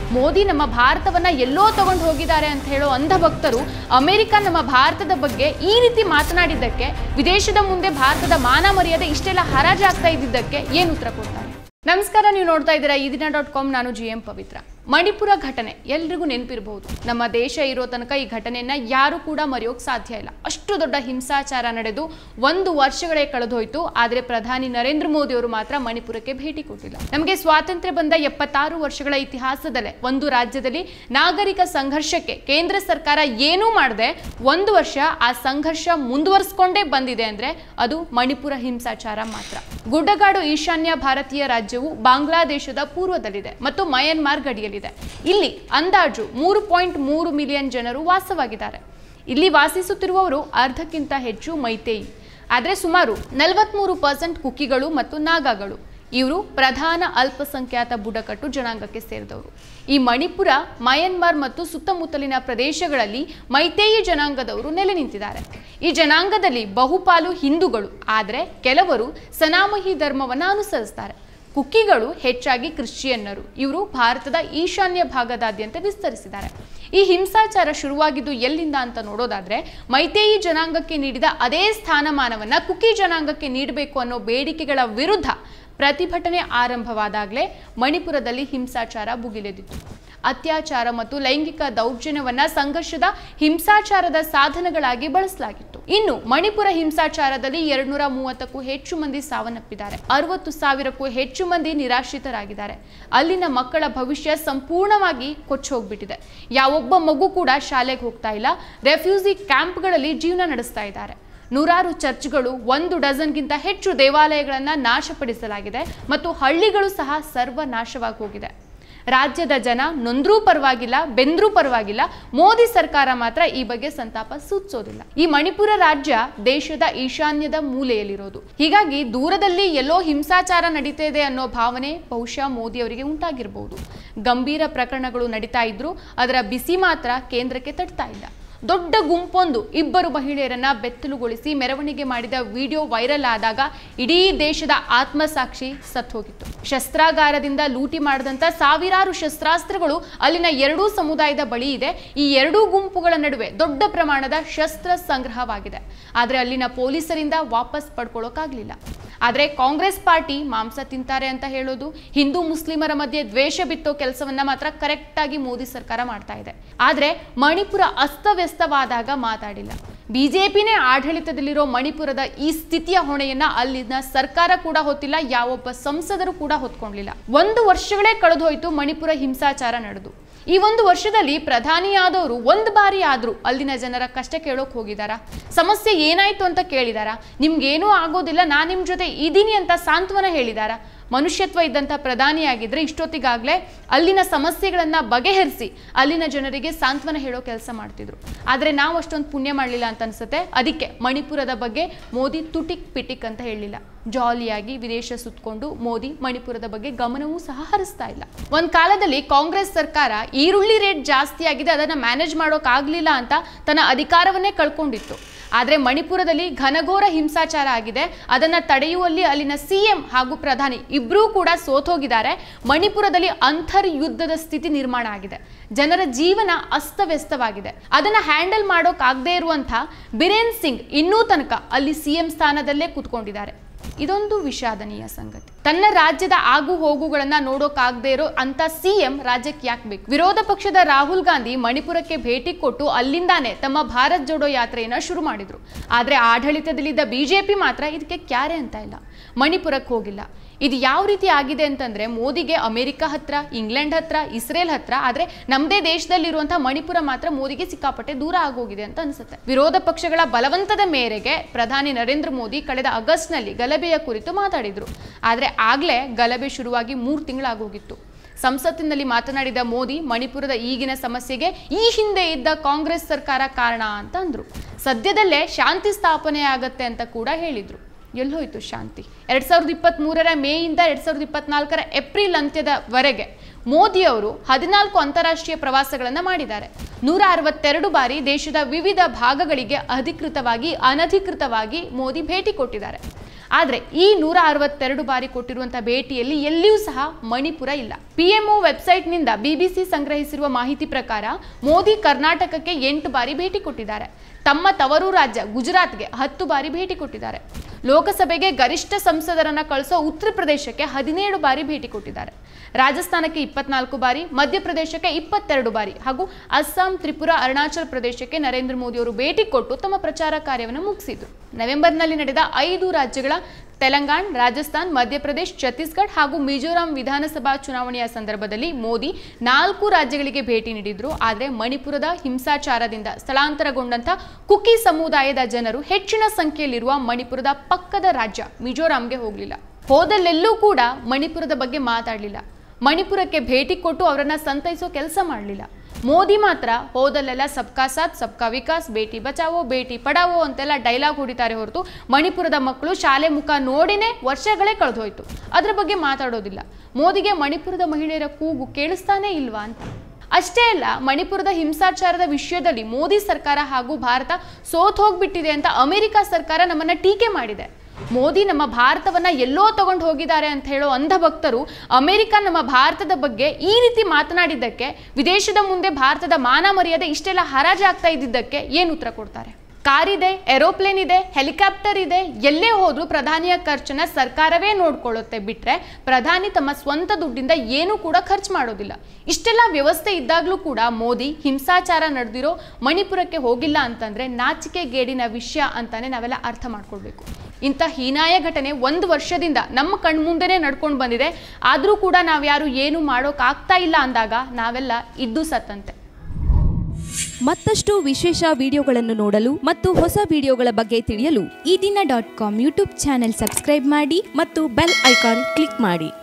ಮೋದಿ ನಮ್ಮ ಭಾರತವನ್ನ ಎಲ್ಲೋ ತಗೊಂಡು ಹೋಗಿದ್ದಾರೆ ಅಂತ ಹೇಳೋ ಅಂಧ ಭಕ್ತರು ಅಮೆರಿಕ ನಮ್ಮ ಭಾರತದ ಬಗ್ಗೆ ಈ ರೀತಿ ಮಾತನಾಡಿದ್ದಕ್ಕೆ, ವಿದೇಶದ ಮುಂದೆ ಭಾರತದ ಮಾನ ಮರ್ಯಾದೆ ಇಷ್ಟೆಲ್ಲ ಹರಾಜಾಗ್ತಾ ಇದ್ದಿದ್ದಕ್ಕೆ ಏನು ಉತ್ತರ ಕೊಡ್ತಾರೆ? ನಮಸ್ಕಾರ, ನೀವು ನೋಡ್ತಾ ಇದ್ದೀರಾ ಇದೀನ.com. ನಾನು GM ಪವಿತ್ರ. ಮಣಿಪುರ ಘಟನೆ ಎಲ್ರಿಗೂ ನೆನಪಿರಬಹುದು. ನಮ್ಮ ದೇಶ ಇರೋ ತನಕ ಈ ಘಟನೆಯನ್ನ ಯಾರು ಕೂಡ ಮರೆಯೋಕೆ ಸಾಧ್ಯ ಇಲ್ಲ. ಅಷ್ಟು ದೊಡ್ಡ ಹಿಂಸಾಚಾರ ನಡೆದು 1 ವರ್ಷಗಳೇ ಕಳೆದೋಯ್ತು. ಆದರೆ ಪ್ರಧಾನಿ ನರೇಂದ್ರ ಮೋದಿ ಅವರು ಮಾತ್ರ ಮಣಿಪುರಕ್ಕೆ ಭೇಟಿ ಕೊಟ್ಟಿಲ್ಲ. ನಮಗೆ ಸ್ವಾತಂತ್ರ್ಯ ಬಂದ 76 ವರ್ಷಗಳ ಇತಿಹಾಸದಲ್ಲೇ ಒಂದು ರಾಜ್ಯದಲ್ಲಿ ನಾಗರಿಕ ಸಂಘರ್ಷಕ್ಕೆ ಕೇಂದ್ರ ಸರ್ಕಾರ ಏನೂ ಮಾಡದೆ 1 ವರ್ಷ ಆ ಸಂಘರ್ಷ ಮುಂದುವರಿಸಿಕೊಂಡೇ ಬಂದಿದೆ ಅಂದ್ರೆ ಅದು ಮಣಿಪುರ ಹಿಂಸಾಚಾರ ಮಾತ್ರ. ಗುಡ್ಡಗಾಡು ಈಶಾನ್ಯ ಭಾರತೀಯ ರಾಜ್ಯವು ಬಾಂಗ್ಲಾದೇಶದ ಪೂರ್ವದಲ್ಲಿದೆ ಮತ್ತು ಮಯನ್ಮಾರ್ ಗಡಿಯಲ್ಲಿದೆ. ಇಲ್ಲಿ ಅಂದಾಜು 3.3 ಮಿಲಿಯನ್ ಜನರು ವಾಸವಾಗಿದ್ದಾರೆ. ಇಲ್ಲಿ ವಾಸಿಸುತ್ತಿರುವವರು ಅರ್ಧಕ್ಕಿಂತ ಹೆಚ್ಚು ಮೈತೇಯಿ. ಆದರೆ ಸುಮಾರು 43% ಕುಕಿಗಳು ಮತ್ತು ನಾಗಾಗಳು. ಇವರು ಪ್ರಧಾನ ಅಲ್ಪಸಂಖ್ಯಾತ ಬುಡಕಟ್ಟು ಜನಾಂಗಕ್ಕೆ ಸೇರಿದವರು. ಈ ಮಣಿಪುರ, ಮಯನ್ಮಾರ್ ಮತ್ತು ಸುತ್ತಮುತ್ತಲಿನ ಪ್ರದೇಶಗಳಲ್ಲಿ ಮೈತೇಯಿ ಜನಾಂಗದವರು ನೆಲೆ ನಿಂತಿದ್ದಾರೆ. ಈ ಜನಾಂಗದಲ್ಲಿ ಬಹುಪಾಲು ಹಿಂದೂಗಳು, ಆದರೆ ಕೆಲವರು ಸನಾಮಹಿ ಧರ್ಮವನ್ನು ಅನುಸರಿಸ್ತಾರೆ. ಕುಕಿಗಳು ಹೆಚ್ಚಾಗಿ ಕ್ರಿಶ್ಚಿಯನ್ನರು. ಇವರು ಭಾರತದ ಈಶಾನ್ಯ ಭಾಗದಾದ್ಯಂತ ವಿಸ್ತರಿಸಿದ್ದಾರೆ. ಈ ಹಿಂಸಾಚಾರ ಶುರುವಾಗಿದ್ದು ಎಲ್ಲಿಂದ ಅಂತ ನೋಡೋದಾದ್ರೆ, ಮೈತೇಯಿ ಜನಾಂಗಕ್ಕೆ ನೀಡಿದ ಅದೇ ಸ್ಥಾನಮಾನವನ್ನ ಕುಕಿ ಜನಾಂಗಕ್ಕೆ ನೀಡಬೇಕು ಅನ್ನೋ ಬೇಡಿಕೆಗಳ ವಿರುದ್ಧ ಪ್ರತಿಭಟನೆ ಆರಂಭವಾದಾಗಲೇ ಮಣಿಪುರದಲ್ಲಿ ಹಿಂಸಾಚಾರ ಭುಗಿಲೆದ್ದಿತು. ಅತ್ಯಾಚಾರ ಮತ್ತು ಲೈಂಗಿಕ ದೌರ್ಜನ್ಯವನ್ನ ಸಂಘರ್ಷದ ಹಿಂಸಾಚಾರದ ಸಾಧನಗಳಾಗಿ ಬಳಸಲಾಗಿತ್ತು. ಇನ್ನು ಮಣಿಪುರ ಹಿಂಸಾಚಾರದಲ್ಲಿ 230ಕ್ಕೂ ಹೆಚ್ಚು ಮಂದಿ ಸಾವನ್ನಪ್ಪಿದ್ದಾರೆ. 60,000ಕ್ಕೂ ಹೆಚ್ಚು ಮಂದಿ ನಿರಾಶ್ರಿತರಾಗಿದ್ದಾರೆ. ಅಲ್ಲಿನ ಮಕ್ಕಳ ಭವಿಷ್ಯ ಸಂಪೂರ್ಣವಾಗಿ ಕೊಚ್ಚೋಗ್ಬಿಟ್ಟಿದೆ. ಯಾವೊಬ್ಬ ಮಗು ಕೂಡ ಶಾಲೆಗೆ ಹೋಗ್ತಾ ಇಲ್ಲ. ರೆಫ್ಯೂಜಿ ಕ್ಯಾಂಪ್ಗಳಲ್ಲಿ ಜೀವನ ನಡೆಸ್ತಾ ಇದ್ದಾರೆ. ನೂರಾರು ಚರ್ಚ್ಗಳು, 1 ಡಜನ್ಗಿಂತ ಹೆಚ್ಚು ದೇವಾಲಯಗಳನ್ನು ನಾಶಪಡಿಸಲಾಗಿದೆ ಮತ್ತು ಹಳ್ಳಿಗಳು ಸಹ ಸರ್ವನಾಶವಾಗಿ ಹೋಗಿದೆ. ರಾಜ್ಯದ ಜನ ನೊಂದ್ರೂ ಪರವಾಗಿಲ್ಲ, ಬೆಂದ್ರೂ ಪರವಾಗಿಲ್ಲ, ಮೋದಿ ಸರ್ಕಾರ ಮಾತ್ರ ಈ ಬಗ್ಗೆ ಸಂತಾಪ ಸೂಚಿಸೋದಿಲ್ಲ. ಈ ಮಣಿಪುರ ರಾಜ್ಯ ದೇಶದ ಈಶಾನ್ಯದ ಮೂಲೆಯಲ್ಲಿರೋದು. ಹೀಗಾಗಿ ದೂರದಲ್ಲಿ ಎಲ್ಲೋ ಹಿಂಸಾಚಾರ ನಡೀತಾ ಇದೆ ಅನ್ನೋ ಭಾವನೆ ಬಹುಶಃ ಮೋದಿ ಅವರಿಗೆ ಉಂಟಾಗಿರಬಹುದು. ಗಂಭೀರ ಪ್ರಕರಣಗಳು ನಡೀತಾ ಇದ್ರು ಅದರ ಬಿಸಿ ಮಾತ್ರ ಕೇಂದ್ರಕ್ಕೆ ತಟ್ತಾ ಇಲ್ಲ. ದೊಡ್ಡ ಗುಂಪೊಂದು 2 ಮಹಿಳೆಯರನ್ನ ಬೆತ್ತಲುಗೊಳಿಸಿ ಮೆರವಣಿಗೆ ಮಾಡಿದ ವಿಡಿಯೋ ವೈರಲ್ ಆದಾಗ ಇಡೀ ದೇಶದ ಆತ್ಮಸಾಕ್ಷಿ ಸತ್ತೋಗಿತ್ತು. ಶಸ್ತ್ರಾಗಾರದಿಂದ ಲೂಟಿ ಮಾಡಿದಂತ ಸಾವಿರಾರು ಶಸ್ತ್ರಾಸ್ತ್ರಗಳು ಅಲ್ಲಿನ 2 ಸಮುದಾಯದ ಬಳಿ ಇದೆ. ಈ 2 ಗುಂಪುಗಳ ನಡುವೆ ದೊಡ್ಡ ಪ್ರಮಾಣದ ಶಸ್ತ್ರ ಸಂಗ್ರಹವಾಗಿದೆ. ಆದರೆ ಅಲ್ಲಿನ ಪೊಲೀಸರಿಂದ ವಾಪಸ್ ಪಡ್ಕೊಳ್ಳೋಕಾಗ್ಲಿಲ್ಲ. ಆದರೆ ಕಾಂಗ್ರೆಸ್ ಪಾರ್ಟಿ ಮಾಂಸ ತಿಂತಾರೆ ಅಂತ ಹೇಳೋದು, ಹಿಂದೂ ಮುಸ್ಲಿಮರ ಮಧ್ಯೆ ದ್ವೇಷ ಬಿತ್ತೋ ಕೆಲಸವನ್ನ ಮಾತ್ರ ಕರೆಕ್ಟ್ ಆಗಿ ಮೋದಿ ಸರ್ಕಾರ ಮಾಡ್ತಾ ಇದೆ. ಆದರೆ ಮಣಿಪುರ ಅಸ್ತವ್ಯಸ್ತವಾದಾಗ ಮಾತಾಡಿಲ್ಲ. ಬಿಜೆಪಿನೇ ಆಡಳಿತದಲ್ಲಿರೋ ಮಣಿಪುರದ ಈ ಸ್ಥಿತಿಯ ಹೊಣೆಯನ್ನ ಅಲ್ಲಿನ ಸರ್ಕಾರ ಕೂಡ ಹೊತ್ತಿಲ್ಲ, ಯಾವೊಬ್ಬ ಸಂಸದರು ಕೂಡ ಹೊತ್ಕೊಂಡಿಲ್ಲ. 1 ವರ್ಷಗಳೇ ಕಳೆದೋಯ್ತು ಮಣಿಪುರ ಹಿಂಸಾಚಾರ ನಡೆದು. ಈ 1 ವರ್ಷದಲ್ಲಿ ಪ್ರಧಾನಿಯಾದವರು 1 ಬಾರಿ ಆದ್ರೂ ಅಲ್ಲಿನ ಜನರ ಕಷ್ಟ ಕೇಳೋಕ್ ಹೋಗಿದಾರ? ಸಮಸ್ಯೆ ಏನಾಯ್ತು ಅಂತ ಕೇಳಿದಾರ? ನಿಮ್ಗೇನೂ ಆಗೋದಿಲ್ಲ, ನಾನ್ ನಿಮ್ ಜೊತೆ ಇದೀನಿ ಅಂತ ಸಾಂತ್ವನ ಹೇಳಿದಾರ? ಮನುಷ್ಯತ್ವ ಇದ್ದಂಥ ಪ್ರಧಾನಿಯಾಗಿದ್ರೆ ಇಷ್ಟೊತ್ತಿಗಾಗಲೇ ಅಲ್ಲಿನ ಸಮಸ್ಯೆಗಳನ್ನು ಬಗೆಹರಿಸಿ ಅಲ್ಲಿನ ಜನರಿಗೆ ಸಾಂತ್ವನ ಹೇಳೋ ಕೆಲಸ ಮಾಡ್ತಿದ್ರು. ಆದರೆ ನಾವು ಅಷ್ಟೊಂದು ಪುಣ್ಯ ಮಾಡಲಿಲ್ಲ ಅಂತ ಅನ್ಸುತ್ತೆ. ಅದಕ್ಕೆ ಮಣಿಪುರದ ಬಗ್ಗೆ ಮೋದಿ ತುಟಿಕ್ ಪಿಟಿಕ್ ಅಂತ ಹೇಳಲಿಲ್ಲ. ಜಾಲಿಯಾಗಿ ವಿದೇಶ ಸುತ್ತಕೊಂಡು ಮೋದಿ ಮಣಿಪುರದ ಬಗ್ಗೆ ಗಮನವೂ ಸಹ ಹರಿಸ್ತಾ ಇಲ್ಲ. ಒಂದು ಕಾಲದಲ್ಲಿ ಕಾಂಗ್ರೆಸ್ ಸರ್ಕಾರ ಈರುಳ್ಳಿ ರೇಟ್ ಜಾಸ್ತಿ ಆಗಿದೆ, ಅದನ್ನು ಮ್ಯಾನೇಜ್ ಮಾಡೋಕ್ಕಾಗಲಿಲ್ಲ ಅಂತ ತನ್ನ ಅಧಿಕಾರವನ್ನೇ ಕಳ್ಕೊಂಡಿತ್ತು. ಆದರೆ ಮಣಿಪುರದಲ್ಲಿ ಘನಘೋರ ಹಿಂಸಾಚಾರ ಆಗಿದೆ. ಅದನ್ನು ತಡೆಯುವಲ್ಲಿ ಅಲ್ಲಿನ CM ಹಾಗೂ ಪ್ರಧಾನಿ ಇಬ್ಬರೂ ಕೂಡ ಸೋತೋಗಿದ್ದಾರೆ. ಮಣಿಪುರದಲ್ಲಿ ಅಂತರ್ಯುದ್ಧದ ಸ್ಥಿತಿ ನಿರ್ಮಾಣ ಆಗಿದೆ. ಜನರ ಜೀವನ ಅಸ್ತವ್ಯಸ್ತವಾಗಿದೆ. ಅದನ್ನು ಹ್ಯಾಂಡಲ್ ಮಾಡೋಕ್ಕಾಗದೇ ಇರುವಂಥ ಬಿರೇನ್ ಸಿಂಗ್ ಇನ್ನೂ ತನಕ ಅಲ್ಲಿ CM ಸ್ಥಾನದಲ್ಲೇ ಕೂತ್ಕೊಂಡಿದ್ದಾರೆ. ಇದೊಂದು ವಿಷಾದನೀಯ ಸಂಗತಿ. ತನ್ನ ರಾಜ್ಯದ ಆಗು ಹೋಗುಗಳನ್ನ ನೋಡೋಕಾಗದೇ ಇರೋ ಅಂತ CM ರಾಜ್ಯಕ್ಕೆ ಯಾಕೆ ಬೇಕು? ವಿರೋಧ ಪಕ್ಷದ ರಾಹುಲ್ ಗಾಂಧಿ ಮಣಿಪುರಕ್ಕೆ ಭೇಟಿ ಕೊಟ್ಟು ಅಲ್ಲಿಂದಾನೆ ತಮ್ಮ ಭಾರತ್ ಜೋಡೋ ಯಾತ್ರೆಯನ್ನ ಶುರು ಮಾಡಿದ್ರು. ಆದ್ರೆ ಆಡಳಿತದಲ್ಲಿದ್ದ ಬಿಜೆಪಿ ಮಾತ್ರ ಇದಕ್ಕೆ ಕ್ಯಾರೆ ಅಂತ ಇಲ್ಲ, ಮಣಿಪುರಕ್ಕೆ ಹೋಗಿಲ್ಲ. ಇದು ಯಾವ ರೀತಿ ಆಗಿದೆ ಅಂತಂದ್ರೆ, ಮೋದಿಗೆ ಅಮೆರಿಕ ಹತ್ರ, ಇಂಗ್ಲೆಂಡ್ ಹತ್ರ, ಇಸ್ರೇಲ್ ಹತ್ರ, ಆದ್ರೆ ನಮ್ಮದೇ ದೇಶದಲ್ಲಿರುವಂತಹ ಮಣಿಪುರ ಮಾತ್ರ ಮೋದಿಗೆ ಸಿಕ್ಕಾಪಟ್ಟೆ ದೂರ ಆಗೋಗಿದೆ ಅಂತ ಅನ್ಸುತ್ತೆ. ವಿರೋಧ ಪಕ್ಷಗಳ ಬಲವಂತದ ಮೇರೆಗೆ ಪ್ರಧಾನಿ ನರೇಂದ್ರ ಮೋದಿ ಕಳೆದ ಆಗಸ್ಟ್ನಲ್ಲಿ ಗಲಭೆಯ ಕುರಿತು ಮಾತಾಡಿದ್ರು. ಆದ್ರೆ ಆಗ್ಲೇ ಗಲಭೆ ಶುರುವಾಗಿ 3 ತಿಂಗಳಾಗೋಗಿತ್ತು. ಸಂಸತ್ತಿನಲ್ಲಿ ಮಾತನಾಡಿದ ಮೋದಿ ಮಣಿಪುರದ ಈಗಿನ ಸಮಸ್ಯೆಗೆ ಈ ಹಿಂದೆ ಇದ್ದ ಕಾಂಗ್ರೆಸ್ ಸರ್ಕಾರ ಕಾರಣ ಅಂತ ಅಂದ್ರು. ಸದ್ಯದಲ್ಲೇ ಶಾಂತಿ ಸ್ಥಾಪನೆ ಆಗತ್ತೆ ಅಂತ ಕೂಡ ಹೇಳಿದ್ರು. ಎಲ್ಲೋಯ್ತು ಶಾಂತಿ? 2023ರ ಮೇಯಿಂದ 2024ರ ಏಪ್ರಿಲ್ ಅಂತ್ಯದವರೆಗೆ ಮೋದಿ ಅವರು 14 ಅಂತಾರಾಷ್ಟ್ರೀಯ ಪ್ರವಾಸಗಳನ್ನು ಮಾಡಿದ್ದಾರೆ. 162 ಬಾರಿ ದೇಶದ ವಿವಿಧ ಭಾಗಗಳಿಗೆ ಅಧಿಕೃತವಾಗಿ ಅನಧಿಕೃತವಾಗಿ ಮೋದಿ ಭೇಟಿ ಕೊಟ್ಟಿದ್ದಾರೆ. ಆದರೆ ಈ 162 ಬಾರಿ ಕೊಟ್ಟಿರುವಂತಹ ಭೇಟಿಯಲ್ಲಿ ಎಲ್ಲಿಯೂ ಸಹ ಮಣಿಪುರ ಇಲ್ಲ. PMO ವೆಬ್ಸೈಟ್ನಿಂದ BBC ಸಂಗ್ರಹಿಸಿರುವ ಮಾಹಿತಿ ಪ್ರಕಾರ ಮೋದಿ ಕರ್ನಾಟಕಕ್ಕೆ 8 ಬಾರಿ ಭೇಟಿ ಕೊಟ್ಟಿದ್ದಾರೆ. ತಮ್ಮ ತವರು ರಾಜ್ಯ ಗುಜರಾತ್ಗೆ 10 ಬಾರಿ ಭೇಟಿ ಕೊಟ್ಟಿದ್ದಾರೆ. ಲೋಕಸಭೆಗೆ ಗರಿಷ್ಠ ಸಂಸದರನ್ನ ಕಳಿಸೋ ಉತ್ತರ ಪ್ರದೇಶಕ್ಕೆ 17 ಬಾರಿ ಭೇಟಿ ಕೊಟ್ಟಿದ್ದಾರೆ. ರಾಜಸ್ಥಾನಕ್ಕೆ 24 ಬಾರಿ, ಮಧ್ಯಪ್ರದೇಶಕ್ಕೆ 22 ಬಾರಿ ಹಾಗೂ ಅಸ್ಸಾಂ, ತ್ರಿಪುರಾ, ಅರುಣಾಚಲ ಪ್ರದೇಶಕ್ಕೆ ನರೇಂದ್ರ ಮೋದಿ ಅವರು ಭೇಟಿ ಕೊಟ್ಟು ತಮ್ಮ ಪ್ರಚಾರ ಕಾರ್ಯವನ್ನು ಮುಗಿಸಿದರು. ನವೆಂಬರ್ನಲ್ಲಿ ನಡೆದ 5 ರಾಜ್ಯಗಳ ತೆಲಂಗಾಣ, ರಾಜಸ್ಥಾನ್, ಮಧ್ಯಪ್ರದೇಶ, ಛತ್ತೀಸ್ಗಢ ಹಾಗೂ ಮಿಜೋರಾಂ ವಿಧಾನಸಭಾ ಚುನಾವಣೆಯ ಸಂದರ್ಭದಲ್ಲಿ ಮೋದಿ 4 ರಾಜ್ಯಗಳಿಗೆ ಭೇಟಿ ನೀಡಿದ್ರು. ಆದರೆ ಮಣಿಪುರದ ಹಿಂಸಾಚಾರದಿಂದ ಸ್ಥಳಾಂತರಗೊಂಡಂತ ಕುಕಿ ಸಮುದಾಯದ ಜನರು ಹೆಚ್ಚಿನ ಸಂಖ್ಯೆಯಲ್ಲಿರುವ ಮಣಿಪುರದ ಪಕ್ಕದ ರಾಜ್ಯ ಮಿಜೋರಾಂಗೆ ಹೋಗಲಿಲ್ಲ. ಹೋದಲ್ಲೆಲ್ಲೂ ಕೂಡ ಮಣಿಪುರದ ಬಗ್ಗೆ ಮಾತಾಡಲಿಲ್ಲ. ಮಣಿಪುರಕ್ಕೆ ಭೇಟಿ ಕೊಟ್ಟು ಅವರನ್ನ ಸಂತೈಸೋ ಕೆಲಸ ಮಾಡಲಿಲ್ಲ. ಮೋದಿ ಮಾತ್ರ ಹೋದಲ್ಲೆಲ್ಲ ಸಬ್ಕಾ ಸಾಥ್ ಸಬ್ಕಾ ವಿಕಾಸ್, ಬೇಟಿ ಬಚಾವೋ ಬೇಟಿ ಪಡಾವೋ ಅಂತೆಲ್ಲ ಡೈಲಾಗ್ ಹೊಡಿತಾರೆ ಹೊರತು ಮಣಿಪುರದ ಮಕ್ಕಳು ಶಾಲೆ ಮುಖ ನೋಡಿನೇ ವರ್ಷಗಳೇ ಕಳೆದೋಯ್ತು. ಅದರ ಬಗ್ಗೆ ಮಾತಾಡೋದಿಲ್ಲ. ಮೋದಿಗೆ ಮಣಿಪುರದ ಮಹಿಳೆಯರ ಕೂಗು ಕೇಳಿಸ್ತಾನೇ ಇಲ್ವಾ ಅಂತ. ಅಷ್ಟೇ ಅಲ್ಲ, ಮಣಿಪುರದ ಹಿಂಸಾಚಾರದ ವಿಷಯದಲ್ಲಿ ಮೋದಿ ಸರ್ಕಾರ ಹಾಗೂ ಭಾರತ ಸೋತ್ ಹೋಗ್ಬಿಟ್ಟಿದೆ ಅಂತ ಅಮೆರಿಕ ಸರ್ಕಾರ ನಮ್ಮನ್ನ ಟೀಕೆ ಮಾಡಿದೆ. ಮೋದಿ ನಮ್ಮ ಭಾರತವನ್ನ ಎಲ್ಲೋ ತಗೊಂಡು ಹೋಗಿದ್ದಾರೆ ಅಂತ ಹೇಳೋ ಅಂಧ ಭಕ್ತರು ಅಮೆರಿಕ ನಮ್ಮ ಭಾರತದ ಬಗ್ಗೆ ಈ ರೀತಿ ಮಾತನಾಡಿದ್ದಕ್ಕೆ, ವಿದೇಶದ ಮುಂದೆ ಭಾರತದ ಮಾನ ಮರ್ಯಾದೆ ಇಷ್ಟೆಲ್ಲ ಹರಾಜಾಗ್ತಾ ಇದ್ದಿದ್ದಕ್ಕೆ ಏನು ಉತ್ತರ ಕೊಡ್ತಾರೆ? ಕಾರಿದೆ, ಏರೋಪ್ಲೇನ್ ಇದೆ, ಹೆಲಿಕಾಪ್ಟರ್ ಇದೆ, ಎಲ್ಲೇ ಹೋದ್ರೂ ಪ್ರಧಾನಿಯ ಖರ್ಚನ್ನ ಸರ್ಕಾರವೇ ನೋಡ್ಕೊಳ್ಳುತ್ತೆ ಬಿಟ್ರೆ ಪ್ರಧಾನಿ ತಮ್ಮ ಸ್ವಂತ ದುಡ್ಡಿಂದ ಏನೂ ಕೂಡ ಖರ್ಚು ಮಾಡೋದಿಲ್ಲ. ಇಷ್ಟೆಲ್ಲ ವ್ಯವಸ್ಥೆ ಇದ್ದಾಗಲೂ ಕೂಡ ಮೋದಿ ಹಿಂಸಾಚಾರ ನಡೆದಿರೋ ಮಣಿಪುರಕ್ಕೆ ಹೋಗಿಲ್ಲ ಅಂತಂದ್ರೆ ನಾಚಿಕೆ ಗೇಡಿನ ವಿಷಯ ಅಂತಾನೆ ನಾವೆಲ್ಲ ಅರ್ಥ ಮಾಡ್ಕೊಳ್ಬೇಕು. ಇಂಥ ಹೀನಾಯ ಘಟನೆ 1 ವರ್ಷದಿಂದ ನಮ್ಮ ಕಣ್ಮುಂದೆನೇ ನಡ್ಕೊಂಡು ಬಂದಿದೆ. ಆದರೂ ಕೂಡ ನಾವ್ಯಾರು ಏನು ಮಾಡೋಕ್ಕಾಗ್ತಾ ಇಲ್ಲ ಅಂದಾಗ ನಾವೆಲ್ಲ ಇದ್ದು ಸತ್ತಂತೆ. ಮತ್ತಷ್ಟು ವಿಶೇಷ ವಿಡಿಯೋಗಳನ್ನು ನೋಡಲು ಮತ್ತು ಹೊಸ ವಿಡಿಯೋಗಳ ಬಗ್ಗೆ ತಿಳಿಯಲು EDina.com ಯೂಟ್ಯೂಬ್ ಚಾನೆಲ್ ಸಬ್ಸ್ಕ್ರೈಬ್ ಮಾಡಿ ಮತ್ತು ಬೆಲ್ ಐಕಾನ್ ಕ್ಲಿಕ್ ಮಾಡಿ.